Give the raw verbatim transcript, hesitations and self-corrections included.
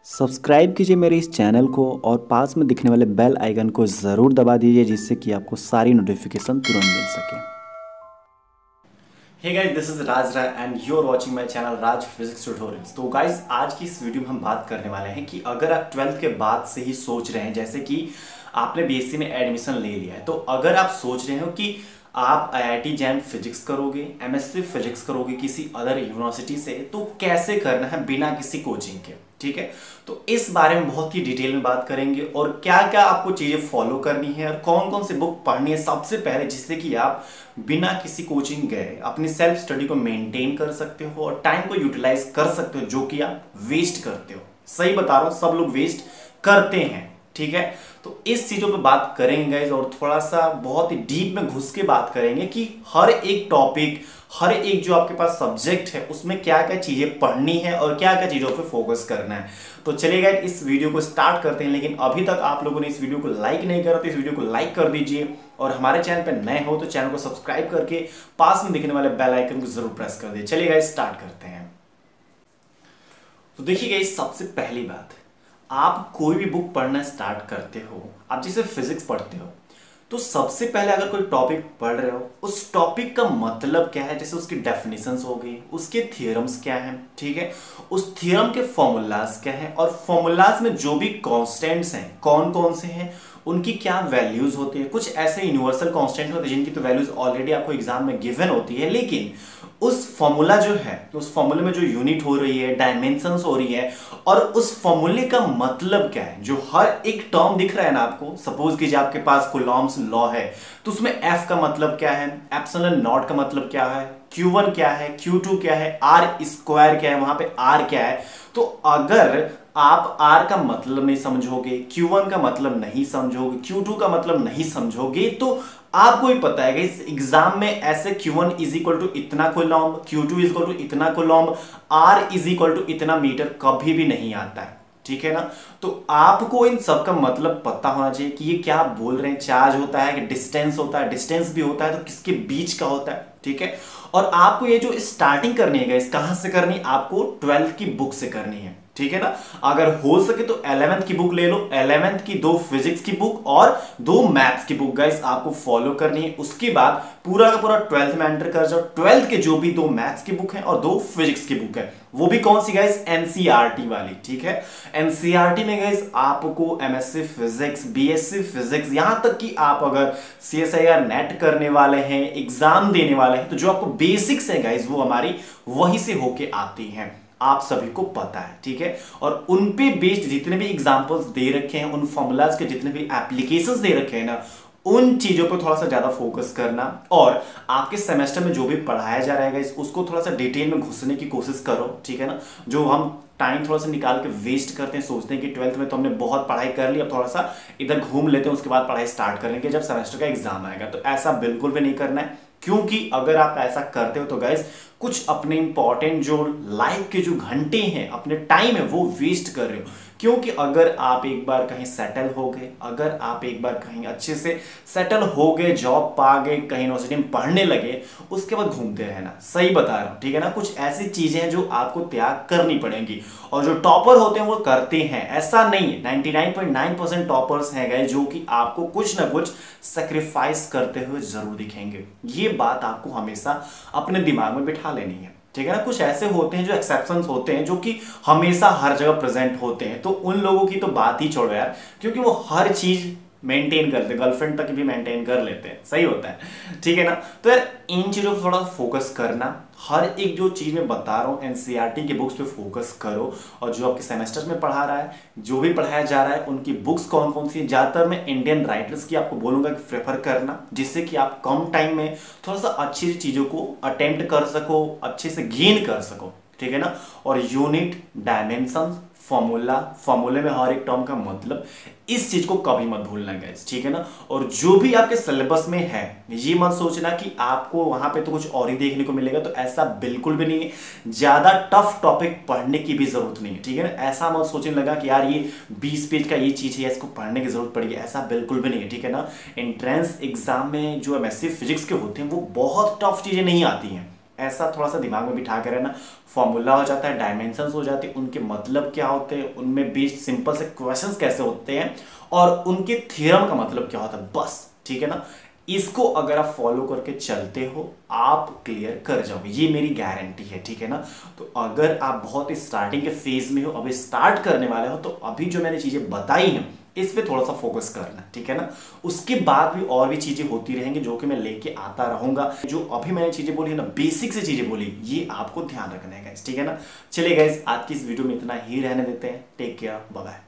Subscribe कीजिए मेरे इस चैनल को और पास में दिखने वाले बेल आइकन को ज़रूर दबा दीजिए जिससे कि आपको सारी नोटिफिकेशन तुरंत मिल सके। Hey guys, this is Raj Rai and you are watching my channel Raj physics tutorials. तो गाइस, आज की इस वीडियो में हम बात करने वाले हैं कि अगर आप ट्वेल्थ के बाद से ही सोच रहे हैं, जैसे कि आपने बीएससी में एडमिशन ले लिया है, तो अगर आप सोच रहे हो कि आप आईआईटी जैम फिजिक्स करोगे, एमएससी फिजिक्स करोगे किसी अदर यूनिवर्सिटी से, तो कैसे करना है बिना किसी कोचिंग के, ठीक है। तो इस बारे में बहुत ही डिटेल में बात करेंगे और क्या क्या आपको चीजें फॉलो करनी है और कौन कौन सी बुक पढ़नी है सबसे पहले, जिससे कि आप बिना किसी कोचिंग गए अपनी सेल्फ स्टडी को मेंटेन कर सकते हो और टाइम को यूटिलाइज कर सकते हो, जो कि आप वेस्ट करते हो। सही बता रहा हूं, सब लोग वेस्ट करते हैं, ठीक है। तो इस चीजों पे बात करेंगे गाइस और थोड़ा सा बहुत ही डीप में घुस के बात करेंगे कि हर एक टॉपिक, हर एक जो आपके पास सब्जेक्ट है उसमें क्या क्या चीजें पढ़नी है और क्या क्या चीजों पे फोकस करना है। तो चलिए गाइस, इस वीडियो को स्टार्ट करते हैं। लेकिन अभी तक आप लोगों ने इस वीडियो को लाइक नहीं करा तो इस वीडियो को लाइक कर दीजिए और हमारे चैनल पे नए हो तो चैनल को सब्सक्राइब करके पास में दिखने वाले बेल आइकन को जरूर प्रेस कर दीजिए। चलिए गाइस, स्टार्ट करते हैं। तो देखिए गाइस, सबसे पहली बात, आप कोई भी बुक पढ़ना स्टार्ट करते हो, आप जैसे फिजिक्स पढ़ते हो, तो सबसे पहले अगर कोई टॉपिक पढ़ रहे हो, उस टॉपिक का मतलब क्या है, जैसे उसकी डेफिनेशंस हो गई, उसके थियरम्स क्या हैं, ठीक है, उस थियरम के फॉर्मूलाज क्या है और फॉर्मूलाज में जो भी कांस्टेंट्स हैं कौन कौन से हैं, उनकी क्या वैल्यूज होती है। कुछ ऐसे यूनिवर्सल कांस्टेंट होते हैं जिनकी तो वैल्यूज ऑलरेडी आपको एग्जाम में गिवन होती है, लेकिन उस फॉर्मूला जो है, उस फॉर्मूले में जो यूनिट हो रही है, डायमेंशंस हो रही है और उस फॉर्मूले का मतलब क्या है, जो हर एक टर्म दिख रहा है ना आपको, सपोज कीजिए आपके पास कूलॉम्स लॉ है, तो उसमें F का मतलब क्या है, एप्सिलॉन नॉट का मतलब क्या है, क्यू वन क्या है, क्यू टू क्या है, आर स्क्वायर क्या है, वहां पे R क्या है। तो अगर आप R का मतलब नहीं समझोगे, क्यू वन का मतलब नहीं समझोगे, क्यू टू का मतलब नहीं समझोगे, तो आपको ही पता है कि इस एग्जाम में ऐसे Q one is equal to इतना coulomb, Q two is equal to इतना coulomb, R is equal to इतना मीटर कभी भी नहीं आता है, ठीक है ना। तो आपको इन सब का मतलब पता होना चाहिए कि ये क्या बोल रहे हैं। चार्ज होता है कि डिस्टेंस होता है, डिस्टेंस भी होता है तो किसके बीच का होता है, ठीक है। और आपको ये जो स्टार्टिंग करनी है गाइस, कहां से करनी है, आपको ट्वेल्थ की बुक से करनी है, ठीक है ना। अगर हो सके तो इलेवेंथ की बुक ले लो, इलेवेंथ की दो फिजिक्स की बुक और दो मैथ्स की बुक गाइस आपको फॉलो करनी है। उसके बाद पूरा का पूरा ट्वेल्थ में एंटर कर जाओ। ट्वेल्थ के जो भी दो मैथ्स की बुक है और दो फिजिक्स की बुक है, वो भी कौन सी गाइस, एनसीईआरटी वाली, ठीक है। एनसीईआरटी में गाइस आपको एमएससी फिजिक्स, बीएससी फिजिक्स, यहां तक कि आप अगर सीएसआईआर नेट करने वाले हैं, एग्जाम देने वाले हैं, तो जो आपको बेसिक्स है गाइस वो हमारी वहीं से होके आती हैं, आप सभी को पता है, ठीक है। और उन पे बेस्ड जितने भी एग्जांपल्स दे रखे हैं, उन फॉर्मूलाज के जितने भी एप्लीकेशंस दे रखे हैं ना, उन चीजों पर थोड़ा सा ज्यादा फोकस करना और आपके सेमेस्टर में जो भी पढ़ाया जा रहा है उसको थोड़ा सा डिटेल में घुसने की कोशिश करो, ठीक है ना। जो हम टाइम थोड़ा सा निकाल के वेस्ट करते हैं, सोचते हैं कि ट्वेल्थ में तो हमने बहुत पढ़ाई कर ली, अब थोड़ा सा इधर घूम लेते हैं, उसके बाद पढ़ाई स्टार्ट करेंगे जब सेमेस्टर का एग्जाम आएगा। तो ऐसा बिल्कुल भी नहीं करना है, क्योंकि अगर आप ऐसा करते हो तो गाइस कुछ अपने इंपॉर्टेंट जो लाइफ के जो घंटे हैं, अपने टाइम है, वो वेस्ट कर रहे हो। क्योंकि अगर आप एक बार कहीं सेटल हो गए, अगर आप एक बार कहीं अच्छे से सेटल हो गए, जॉब पा गए, कहीं यूनिवर्सिटी में पढ़ने लगे, उसके बाद घूमते रहना, सही बता रहा हूं, ठीक है ना। कुछ ऐसी चीजें हैं जो आपको त्याग करनी पड़ेंगी और जो टॉपर होते हैं वो करते हैं, ऐसा नहीं है। Ninety nine point nine percent toppers हैं गाइस जो कि आपको कुछ ना कुछ सैक्रिफाइस करते हुए जरूर दिखेंगे। ये बात आपको हमेशा अपने दिमाग में बिठा लेनी है, ठीक है ना। कुछ ऐसे होते हैं जो एक्सेप्शंस होते हैं, जो कि हमेशा हर जगह प्रेजेंट होते हैं, तो उन लोगों की तो बात ही छोड़ो यार, क्योंकि वो हर चीज मेंटेन करते हैं, गर्लफ्रेंड तक भी मेंटेन कर लेते हैं, सही होता है, ठीक है ना। तो यार इन चीजों पर थोड़ा फोकस करना, हर एक जो चीज मैं बता रहा हूँ एनसीईआरटी की बुक्स पे फोकस करो और जो आपके सेमेस्टर में पढ़ा रहा है, जो भी पढ़ाया जा रहा है, उनकी बुक्स कौन कौन सी है, ज्यादातर मैं इंडियन राइटर्स की आपको बोलूंगा कि प्रेफर करना, जिससे कि आप कम टाइम में थोड़ा सा अच्छी चीजों को अटेम्प्ट कर सको, अच्छे से गेन कर सको, ठीक है ना। और यूनिट, डायमेंशन, फॉर्मूला, फॉर्मूले में हर एक टर्म का मतलब, इस चीज को कभी मत भूलना गाइस, ठीक है ना। और जो भी आपके सिलेबस में है, ये मत सोचना कि आपको वहां पे तो कुछ और ही देखने को मिलेगा, तो ऐसा बिल्कुल भी नहीं है। ज्यादा टफ टॉपिक पढ़ने की भी जरूरत नहीं है, ठीक है ना। ऐसा मत सोचने लगा कि यार ये बीस पेज का ये चीज है, इसको पढ़ने की जरूरत पड़ेगी, ऐसा बिल्कुल भी नहीं है, ठीक है ना। एंट्रेंस एग्जाम में जो एमएससी फिजिक्स के होते हैं वो बहुत टफ चीजें नहीं आती हैं, ऐसा थोड़ा सा दिमाग में बिठा के रहना। फॉर्मूला हो जाता है, डायमेंशंस हो जाते हैं, उनके मतलब क्या होते हैं, उनमें बेस्ड सिंपल से क्वेश्चंस कैसे होते हैं और उनके थ्योरम का मतलब क्या होता है, बस। ठीक है ना, इसको अगर आप फॉलो करके चलते हो आप क्लियर कर जाओगे, ये मेरी गारंटी है। ठीक है ना, तो अगर आप बहुत स्टार्टिंग के फेज में हो, अभी स्टार्ट करने वाले हो, तो अभी जो मैंने चीजें बताई हैं इस पे थोड़ा सा फोकस करना। ठीक है ना, उसके बाद भी और भी चीजें होती रहेंगी जो कि मैं लेके आता रहूंगा। जो अभी मैंने चीजें बोली है ना, बेसिक से चीजें बोली, ये आपको ध्यान रखना है गाइस। ठीक है ना, चलिए गाइस आज की इस वीडियो में इतना ही रहने देते हैं। Take care, bye bye.